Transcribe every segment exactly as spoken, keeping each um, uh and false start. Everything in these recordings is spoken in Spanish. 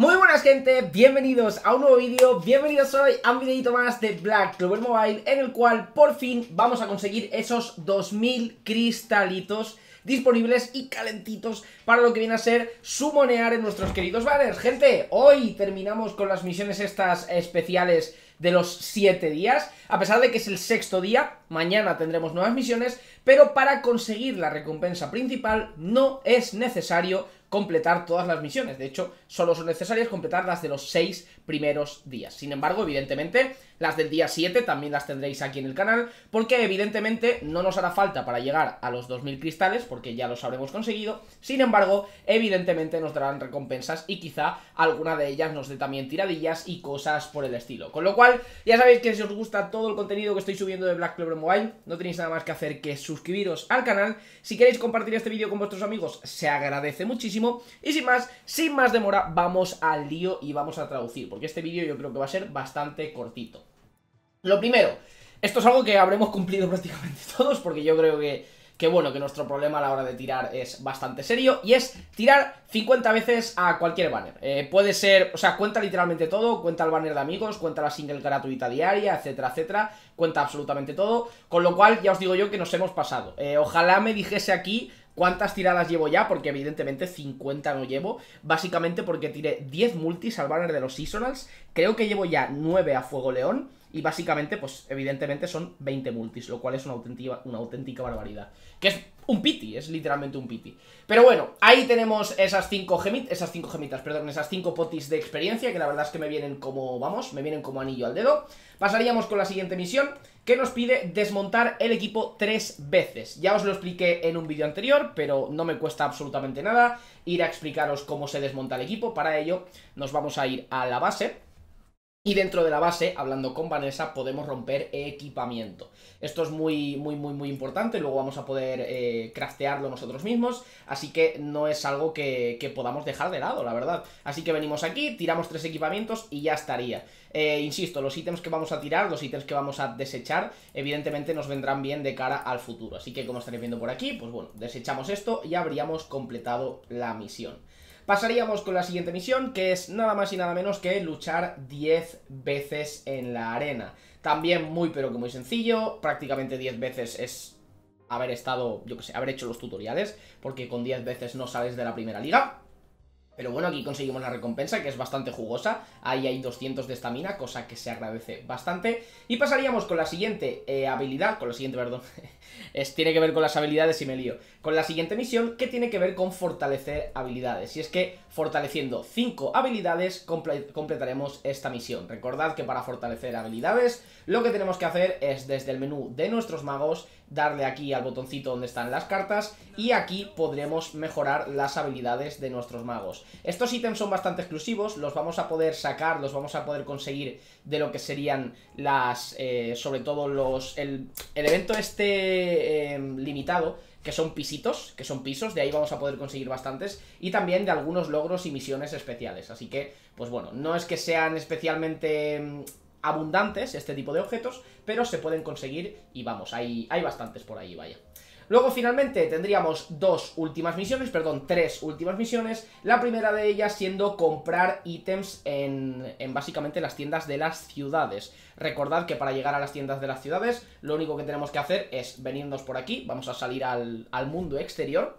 Muy buenas gente, bienvenidos a un nuevo vídeo, bienvenidos hoy a un videito más de Black Clover Mobile, en el cual por fin vamos a conseguir esos dos mil cristalitos disponibles y calentitos para lo que viene a ser sumonear en nuestros queridos banners. Gente, hoy terminamos con las misiones estas especiales de los siete días, a pesar de que es el sexto día, mañana tendremos nuevas misiones, pero para conseguir la recompensa principal no es necesario completar todas las misiones. De hecho, solo son necesarias completar las de los seis primeros días. Sin embargo, evidentemente, las del día siete también las tendréis aquí en el canal, porque evidentemente no nos hará falta para llegar a los dos mil cristales, porque ya los habremos conseguido. Sin embargo, evidentemente nos darán recompensas y quizá alguna de ellas nos dé también tiradillas y cosas por el estilo. Con lo cual, ya sabéis que si os gusta todo el contenido que estoy subiendo de Black Clover Mobile, no tenéis nada más que hacer que suscribiros al canal. Si queréis compartir este vídeo con vuestros amigos, se agradece muchísimo. Y sin más, sin más demora, vamos al lío y vamos a traducir, porque este vídeo yo creo que va a ser bastante cortito. Lo primero, esto es algo que habremos cumplido prácticamente todos, porque yo creo que, que bueno, que nuestro problema a la hora de tirar es bastante serio, y es tirar cincuenta veces a cualquier banner. Eh, puede ser, o sea, cuenta literalmente todo, cuenta el banner de amigos, cuenta la single gratuita diaria, etcétera, etcétera, cuenta absolutamente todo, con lo cual ya os digo yo que nos hemos pasado. Eh, ojalá me dijese aquí cuántas tiradas llevo ya, porque evidentemente cincuenta no llevo, básicamente porque tiré diez multis al banner de los Seasonals, creo que llevo ya nueve a Fuego León, y básicamente, pues evidentemente son veinte multis, lo cual es una auténtica, una auténtica barbaridad. Que es un pity, es literalmente un pity. Pero bueno, ahí tenemos esas cinco gemitas, esas cinco gemitas, perdón, esas cinco potis de experiencia, que la verdad es que me vienen como, vamos, me vienen como anillo al dedo. Pasaríamos con la siguiente misión, que nos pide desmontar el equipo tres veces. Ya os lo expliqué en un vídeo anterior, pero no me cuesta absolutamente nada ir a explicaros cómo se desmonta el equipo. Para ello, nos vamos a ir a la base. Y dentro de la base, hablando con Vanessa, podemos romper equipamiento. Esto es muy, muy, muy, muy importante. Luego vamos a poder eh, craftearlo nosotros mismos. Así que no es algo que, que podamos dejar de lado, la verdad. Así que venimos aquí, tiramos tres equipamientos y ya estaría. Eh, insisto, los ítems que vamos a tirar, los ítems que vamos a desechar, evidentemente nos vendrán bien de cara al futuro. Así que como estaréis viendo por aquí, pues bueno, desechamos esto y habríamos completado la misión. Pasaríamos con la siguiente misión, que es nada más y nada menos que luchar diez veces en la arena. También muy pero que muy sencillo, prácticamente diez veces es haber estado, yo que sé, haber hecho los tutoriales, porque con diez veces no sales de la primera liga. Pero bueno, aquí conseguimos la recompensa, que es bastante jugosa. Ahí hay doscientos de estamina, cosa que se agradece bastante. Y pasaríamos con la siguiente eh, habilidad, con la siguiente, perdón, es, tiene que ver con las habilidades y me lío. Con la siguiente misión, que tiene que ver con fortalecer habilidades. Y es que fortaleciendo cinco habilidades comple completaremos esta misión. Recordad que para fortalecer habilidades, lo que tenemos que hacer es desde el menú de nuestros magos, darle aquí al botoncito donde están las cartas, y aquí podremos mejorar las habilidades de nuestros magos. Estos ítems son bastante exclusivos, los vamos a poder sacar, los vamos a poder conseguir de lo que serían las, eh, sobre todo los, el, el evento este eh, limitado, que son pisitos, que son pisos, de ahí vamos a poder conseguir bastantes, y también de algunos logros y misiones especiales. Así que, pues bueno, no es que sean especialmente abundantes este tipo de objetos, pero se pueden conseguir y vamos, hay, hay bastantes por ahí, vaya. Luego finalmente tendríamos dos últimas misiones, perdón, tres últimas misiones. La primera de ellas siendo comprar ítems en, en básicamente las tiendas de las ciudades. Recordad que para llegar a las tiendas de las ciudades lo único que tenemos que hacer es venirnos por aquí, vamos a salir al, al mundo exterior,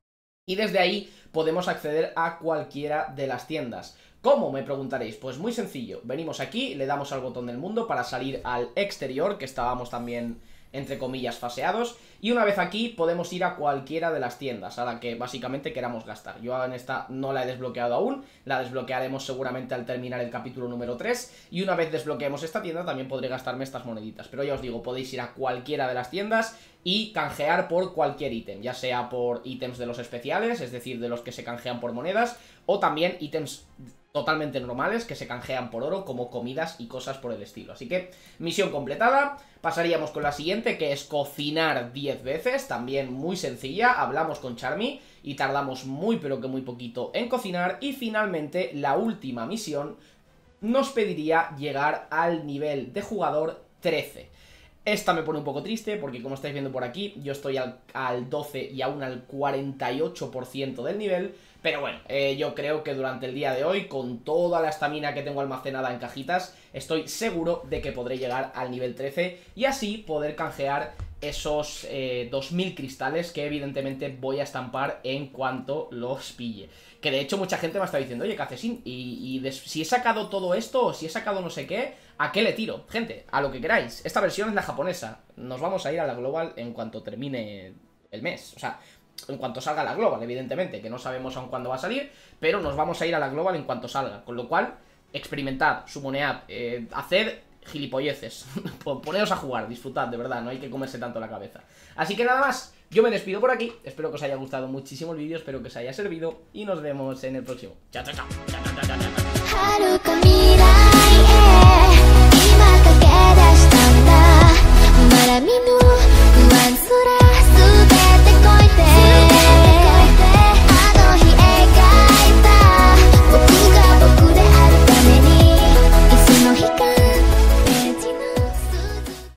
y desde ahí podemos acceder a cualquiera de las tiendas. ¿Cómo? Me preguntaréis. Pues muy sencillo, venimos aquí, le damos al botón del mundo para salir al exterior, que estábamos también, entre comillas, faseados, y una vez aquí podemos ir a cualquiera de las tiendas a la que básicamente queramos gastar. Yo en esta no la he desbloqueado aún, la desbloquearemos seguramente al terminar el capítulo número tres, y una vez desbloqueemos esta tienda también podré gastarme estas moneditas, pero ya os digo, podéis ir a cualquiera de las tiendas y canjear por cualquier ítem, ya sea por ítems de los especiales, es decir, de los que se canjean por monedas, o también ítems totalmente normales que se canjean por oro, como comidas y cosas por el estilo. Así que, misión completada. Pasaríamos con la siguiente, que es cocinar diez veces, también muy sencilla. Hablamos con Charmy y tardamos muy pero que muy poquito en cocinar. Y finalmente, la última misión nos pediría llegar al nivel de jugador trece. Esta me pone un poco triste porque, como estáis viendo por aquí, yo estoy al, al doce y aún al cuarenta y ocho por ciento del nivel. Pero bueno, eh, yo creo que durante el día de hoy, con toda la estamina que tengo almacenada en cajitas, estoy seguro de que podré llegar al nivel trece y así poder canjear esos eh, dos mil cristales que evidentemente voy a estampar en cuanto los pille. Que de hecho mucha gente me está diciendo, oye, Cacesín, y, y si he sacado todo esto, o si he sacado no sé qué, ¿a qué le tiro? Gente, a lo que queráis. Esta versión es la japonesa. Nos vamos a ir a la global en cuanto termine el mes. O sea, en cuanto salga la global, evidentemente, que no sabemos aún cuándo va a salir, pero nos vamos a ir a la global en cuanto salga. Con lo cual, experimentad, sumonead, eh, haced gilipolleces. Poneos a jugar, disfrutad, de verdad, no hay que comerse tanto la cabeza. Así que nada más, yo me despido por aquí. Espero que os haya gustado muchísimo el vídeo, espero que os haya servido y nos vemos en el próximo. Chao, chao, chao. Chao, chao, chao, chao.